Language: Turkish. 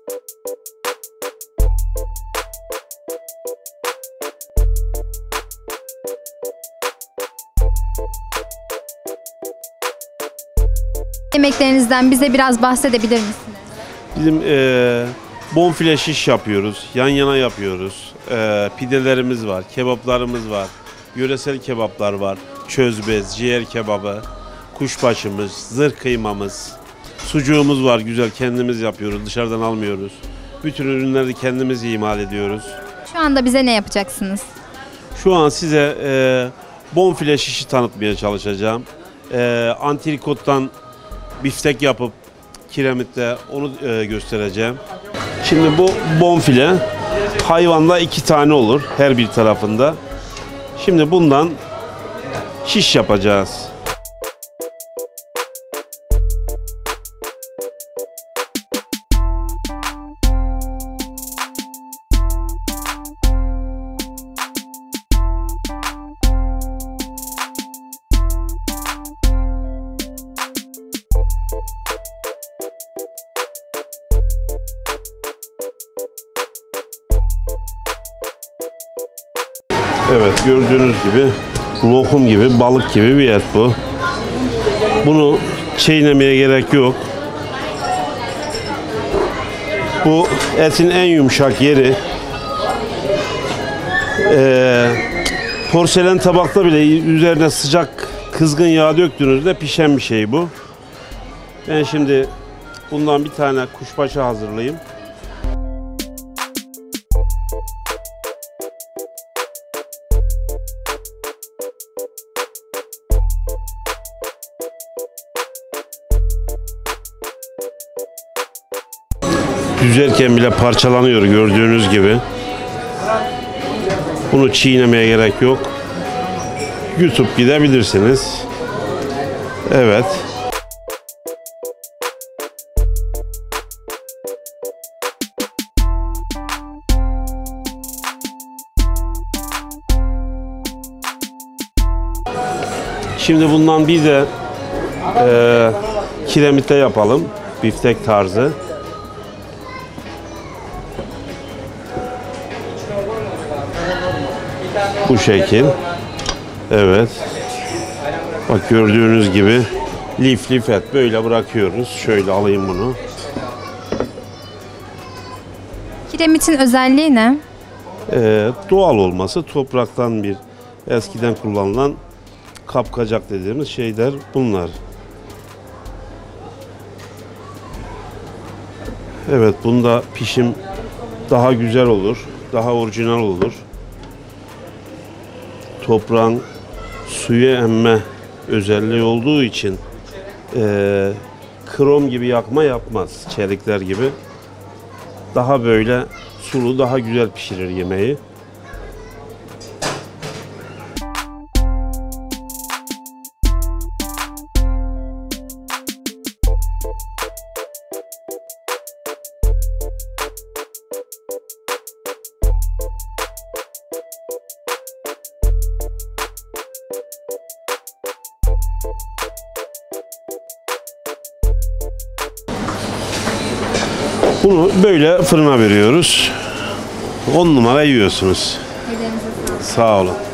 Yemeklerinizden bize biraz bahsedebilir misiniz? Bizim bonfile şiş yapıyoruz, yan yana yapıyoruz. Pidelerimiz var, kebaplarımız var, yöresel kebaplar var. Çözbez, ciğer kebabı, kuşbaşımız, zırh kıymamız, sucuğumuz var güzel, kendimiz yapıyoruz, dışarıdan almıyoruz. Bütün ürünleri kendimiz imal ediyoruz. Şu anda bize ne yapacaksınız? Şu an size bonfile şişi tanıtmaya çalışacağım. Antrikottan biftek yapıp kiremitte onu göstereceğim. Şimdi bu bonfile hayvanda 2 tane olur her bir tarafında. Şimdi bundan şiş yapacağız. Evet, gördüğünüz gibi lokum gibi, balık gibi bir et bu. Bunu çiğnemeye gerek yok. Bu etin en yumuşak yeri. Porselen tabakta bile üzerine sıcak kızgın yağ döktüğünüzde pişen bir şey bu. Ben şimdi bundan bir tane kuşbaşı hazırlayayım. Düzerken bile parçalanıyor gördüğünüz gibi. Bunu çiğnemeye gerek yok. YouTube gidebilirsiniz. Evet. Şimdi bundan bir de kiremitte yapalım. Biftek tarzı. Bu şekil. Evet. Bak gördüğünüz gibi lif lif et böyle bırakıyoruz. Şöyle alayım bunu. Kiremitin özelliği ne? Doğal olması, topraktan bir eskiden kullanılan kapkacak dediğimiz şeyler bunlar. Evet, bunda pişim daha güzel olur, daha orijinal olur. Toprağın suyu emme özelliği olduğu için krom gibi yakma yapmaz, çelikler gibi. Daha böyle sulu, daha güzel pişirir yemeği. Bunu böyle fırına veriyoruz. 10 numara yiyorsunuz. Sağ olun.